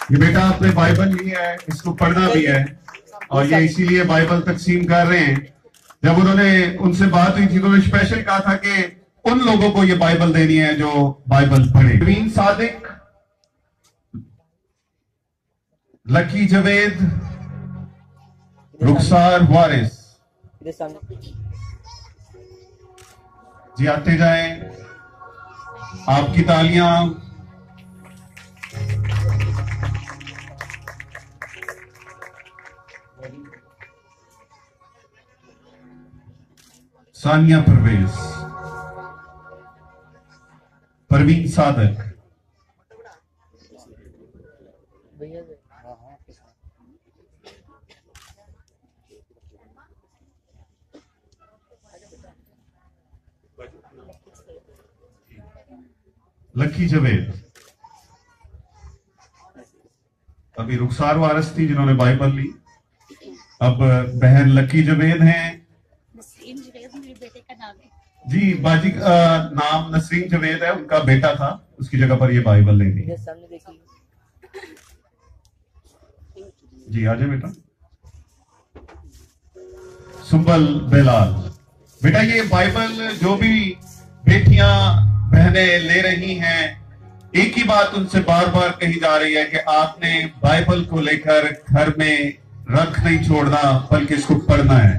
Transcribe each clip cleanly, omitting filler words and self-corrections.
ये बेटा आपने बाइबल ली है, इसको पढ़ना भी है और ये इसीलिए बाइबल तकसीम कर रहे हैं। जब उनसे बात हुई थी तो उन्होंने स्पेशल कहा था कि उन लोगों को ये बाइबल देनी है जो बाइबल पढ़े। परवीन सादिक, लकी जवेद, रुखसार वारिस जी आते जाएं। आपकी तालियां। सानिया परवेज, परवीन सादिक, लकी जवेद, अभी रुखसार वारिस थी जिन्होंने बाइबल ली, अब बहन लकी जवेद हैं। नसरीन जवेद मेरे बेटे का नाम है जी। बाजी नाम नसरीन जवेद है, उनका बेटा था, उसकी जगह पर ये बाइबल ले ली। जी आजा बेटा। सुंबल बेलाल, बेटा ये बाइबल जो भी बेटियां बहनें ले रही हैं, एक ही बात उनसे बार बार कही जा रही है कि आपने बाइबल को लेकर घर में रख नहीं छोड़ना, बल्कि इसको पढ़ना है।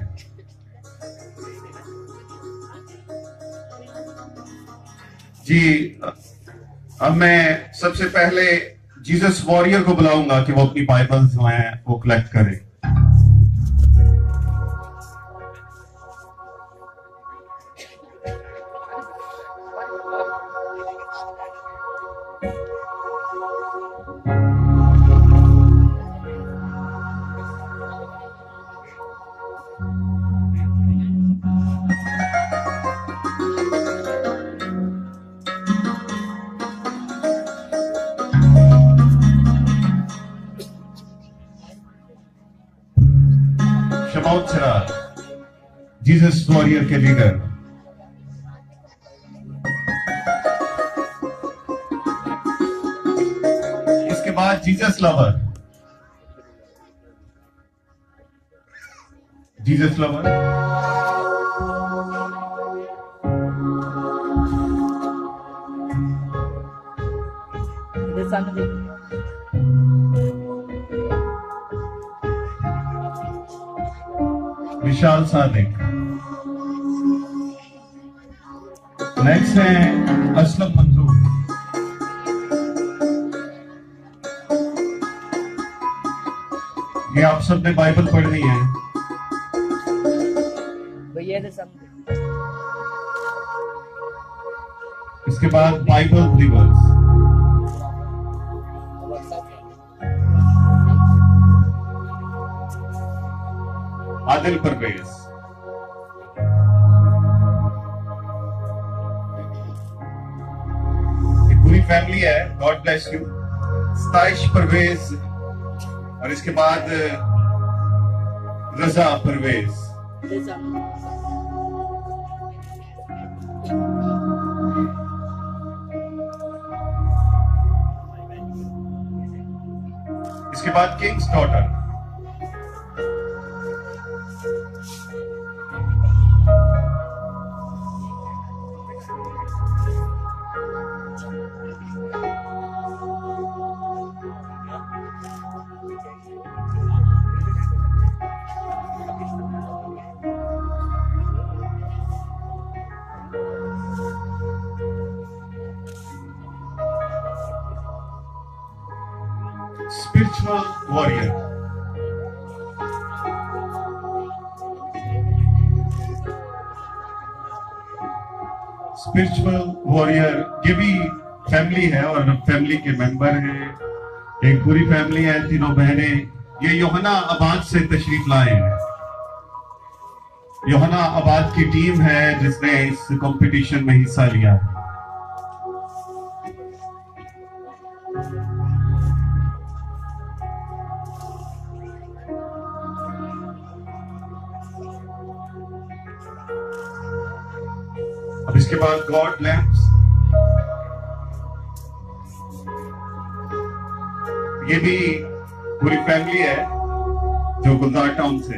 जी अब मैं सबसे पहले जीसस वॉरियर को बुलाऊंगा कि वो अपनी बाइबल जो है वो कलेक्ट करे। जीसस वॉरियर के लीडर। इसके बाद Jesus lover, Jesus lover, Vishal Sadiq. Next है असलम मंजूर। ये आप सब ने बाइबल पढ़नी है भैया। इसके बाद Bible believers, Adil Parvez, family है, गॉड ब्लेस यू। स्ताइश परवेज और इसके बाद रजा परवेज। इसके बाद kings daughter, spiritual warrior, spiritual warrior. ये भी फैमिली है और फैमिली के मेंबर हैं। एक पूरी फैमिली है, तीनों बहनें। ये योहना आबाद से तशरीफ लाए हैं। योहना आबाद की टीम है जिसने इस कंपटीशन में हिस्सा लिया है। अब इसके बाद गॉड लैम्प्स, ये भी पूरी फैमिली है जो गुलजार टाउन से,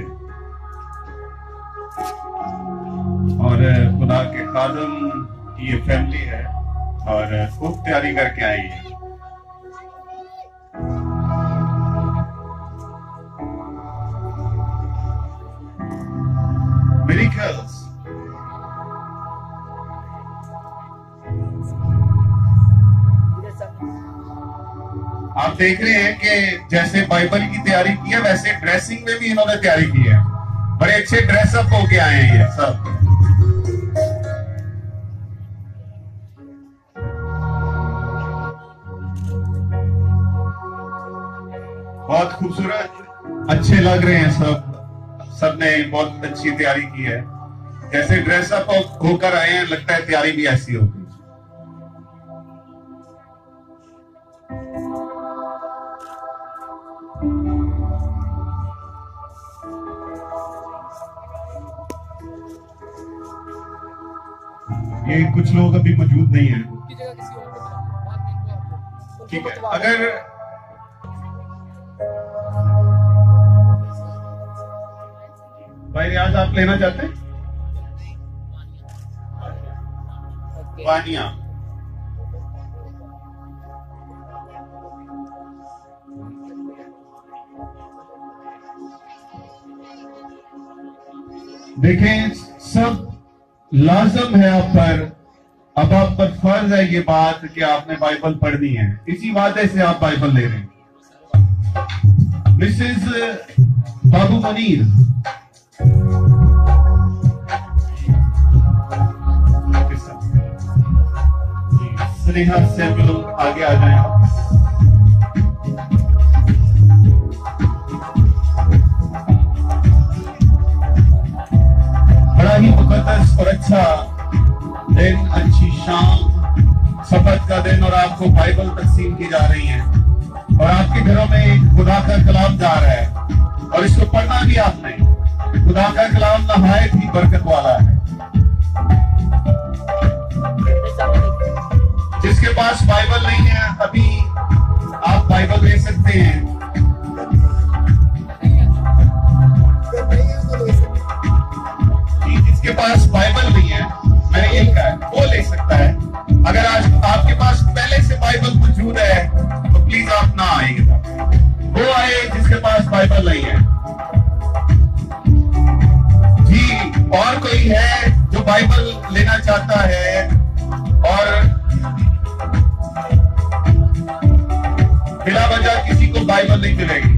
और खुदा के खादम की ये फैमिली है और खूब तैयारी करके आई है। Miracles। आप देख रहे हैं कि जैसे बाइबल की तैयारी की है वैसे ड्रेसिंग में भी इन्होंने तैयारी की है। बड़े अच्छे ड्रेसअप होके आए हैं ये सब। बहुत खूबसूरत अच्छे लग रहे हैं सब। सबने बहुत अच्छी तैयारी की है। जैसे ड्रेसअप होकर आए हैं लगता है तैयारी भी ऐसी होगी। ये कुछ लोग अभी मौजूद नहीं है। ठीक है, अगर भाई रियाज आप लेना चाहते हैं? वानिया देखें, सब लाजम है आप पर। अब आप पर फर्ज है ये बात कि आपने बाइबल पढ़नी है। इसी वादे से आप बाइबल ले रहे हैं। मिसेस बाबू मनीर, स्नेहा से लोग आगे आ जाएं। बड़ा ही मुकद्दस और अच्छा दिन, अच्छी शाम, सब्त का दिन, और आपको बाइबल तकसीम की जा रही है और आपके घरों में एक खुदा का कलाम जा रहा है और इसको पढ़ना भी आपने। खुदा का कलाम नहायत ही बरकत वाला है। जिसके पास बाइबल नहीं है अभी आप बाइबल ले सकते हैं। जिसके पास बाइबल नहीं है, मैंने यही कहा, वो ले सकता है। अगर आज आपके पास पहले से बाइबल मौजूद है तो प्लीज आप ना आइएगा, वो आए जिसके पास बाइबल नहीं है। जी, और कोई है जो बाइबल लेना चाहता है और बिला वजह किसी को बाइबल नहीं मिलेगी?